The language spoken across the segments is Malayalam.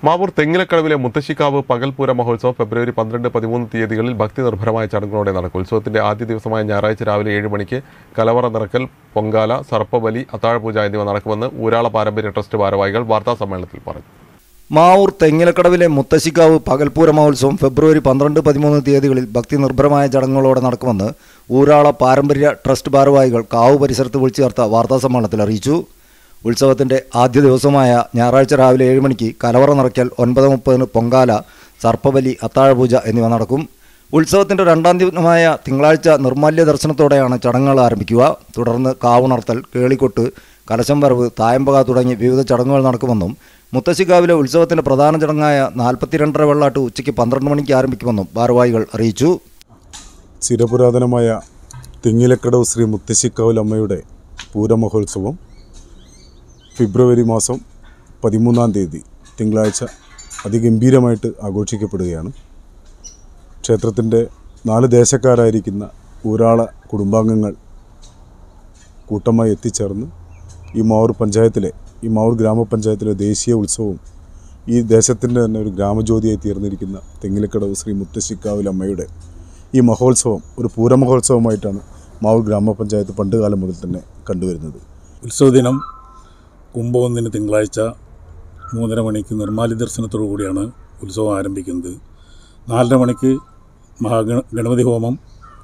മാവൂർ തെങ്ങിലക്കടവിലെ മുത്തശ്ശിക്കാവ് പകൽപൂര മഹോത്സവം ഫെബ്രുവരി 12-13 തീയതികളിൽ ഭക്തി നിർഭരമായ ചടങ്ങുകളോടെ നടക്കും. ഉത്സവത്തിന്റെ ആദ്യ ദിവസമായ ഞായറാഴ്ച രാവിലെ 7 മണിക്ക് കലവറ നിറക്കൽ, പൊങ്കാല, സർപ്പബലി, അത്താഴപൂജ എന്നിവ നടക്കുമെന്ന് ഊരാള പാരമ്പര്യ ട്രസ്റ്റ് ഭാരവാഹികൾ വാർത്താസമ്മേളനത്തിൽ പറഞ്ഞു. മാവൂർ തെങ്ങിലക്കടവിലെ മുത്തശ്ശിക്കാവ് പകൽപൂര മഹോത്സവം ഫെബ്രുവരി 12-13 തീയതികളിൽ ഭക്തി നിർഭരമായ ചടങ്ങുകളോടെ നടക്കുമെന്ന് ഊരാള പാരമ്പര്യ ട്രസ്റ്റ് ഭാരവാഹികൾ കാവ് പരിസരത്ത് വിളിച്ചു ചേർത്ത വാർത്താസമ്മേളനത്തിൽ അറിയിച്ചു. ഉത്സവത്തിന്റെ ആദ്യ ദിവസമായ ഞായറാഴ്ച രാവിലെ 7 മണിക്ക് കലവറ നിറയ്ക്കൽ, 9:30 പൊങ്കാല, സർപ്പബലി, അത്താഴപൂജ എന്നിവ നടക്കും. ഉത്സവത്തിന്റെ രണ്ടാം ദിനമായ തിങ്കളാഴ്ച നിർമാല്യ ദർശനത്തോടെയാണ് ചടങ്ങുകൾ ആരംഭിക്കുക. തുടർന്ന് കാവുണർത്തൽ, കേളിക്കൊട്ട്, കലശം വരവ്, തായമ്പക തുടങ്ങി വിവിധ ചടങ്ങുകൾ നടക്കുമെന്നും മുത്തശ്ശിക്കാവിലെ ഉത്സവത്തിന്റെ പ്രധാന ചടങ്ങായ 42.5 വെള്ളാട്ട് ഉച്ചയ്ക്ക് 12 മണിക്ക് ആരംഭിക്കുമെന്നും ഭാരവാഹികൾ അറിയിച്ചു. ചിരപുരാതനമായ തെങ്ങിലക്കടവ് ശ്രീ മുത്തശ്ശിക്കാവിലമ്മയുടെ പൂരമഹോത്സവം ഫെബ്രുവരി മാസം 13 തീയതി തിങ്കളാഴ്ച അതിഗംഭീരമായിട്ട് ആഘോഷിക്കപ്പെടുകയാണ്. ക്ഷേത്രത്തിൻ്റെ 4 ദേശക്കാരായിരിക്കുന്ന ഊരാള കുടുംബാംഗങ്ങൾ കൂട്ടമായി എത്തിച്ചേർന്ന് ഈ മാവൂർ ഗ്രാമപഞ്ചായത്തിലെ ദേശീയ ഉത്സവവും ഈ ദേശത്തിൻ്റെ തന്നെ ഒരു ഗ്രാമജ്യോതിയായി തീർന്നിരിക്കുന്ന തെങ്ങിലക്കടവ് ശ്രീ മുത്തശ്ശിക്കാവിലമ്മയുടെ ഈ മഹോത്സവം ഒരു പൂരമഹോത്സവമായിട്ടാണ് മാവൂർ ഗ്രാമപഞ്ചായത്ത് പണ്ടുകാലം മുതൽ തന്നെ കണ്ടുവരുന്നത്. ഉത്സവദിനം കുംഭം 1 തിങ്കളാഴ്ച 3:30 മണിക്ക് നിർമാല്യ ദർശനത്തോടു കൂടിയാണ് ഉത്സവം ആരംഭിക്കുന്നത്. 4:30 മണിക്ക് ഗണപതി ഹോമം,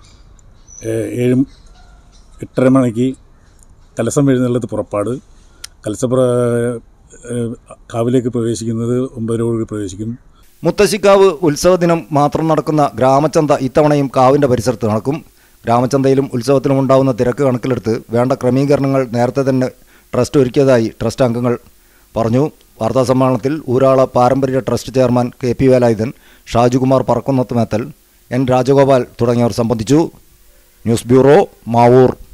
8:30 മണിക്ക് കലശം എഴുന്നള്ളത്ത് പുറപ്പാട്, കാവിലേക്ക് പ്രവേശിക്കുന്നത് 9:00 പ്രവേശിക്കും. മുത്തശ്ശിക്കാവ് ഉത്സവ ദിനം മാത്രം നടക്കുന്ന ഗ്രാമചന്ത ഇത്തവണയും കാവിൻ്റെ പരിസരത്ത് നടക്കും. ഗ്രാമചന്തയിലും ഉത്സവത്തിലും ഉണ്ടാകുന്ന തിരക്ക് കണക്കിലെടുത്ത് വേണ്ട ക്രമീകരണങ്ങൾ നേരത്തെ തന്നെ ട്രസ്റ്റ് ഒരുക്കിയതായി ട്രസ്റ്റ് അംഗങ്ങൾ പറഞ്ഞു. വാർത്താസമ്മേളനത്തിൽ ഊരാള പാരമ്പര്യ trust chairman KP Velayudhan, Shajukumar Parakkunnath Methal, N Rajagopal തുടങ്ങിയവർ സംബന്ധിച്ചു. News bureau, Mavoor.